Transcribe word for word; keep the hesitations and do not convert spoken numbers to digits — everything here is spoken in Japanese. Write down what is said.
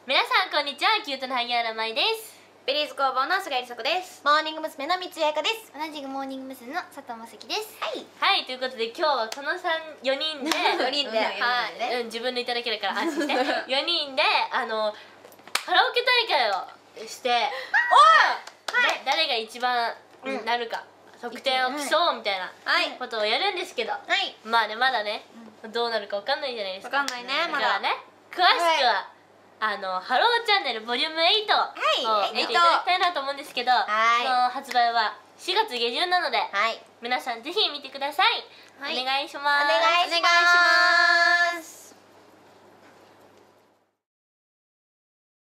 皆さんこんにちは、キュートな萩原舞です。 ベリーズ工房の菅井梨紗子です。 モーニング娘。の三ツ矢香です。 同じくモーニング娘。の佐藤真希です。 はいはい、ということで今日はこのさん、よにんでよにんで、はい、うん、自分のいただけるから安心してよにんで、あの、カラオケ大会をして、おい、誰が一番になるか、得点を競うみたいなことをやるんですけど、まあね、まだね、どうなるかわかんないじゃないですか。 わかんないね、まだだからね、詳しくはあのハローチャンネルボリュームエイトを見ていただきたいなと思うんですけど、その発売はしがつ下旬なので、皆さんぜひ見てください。お願いします。 お願いします。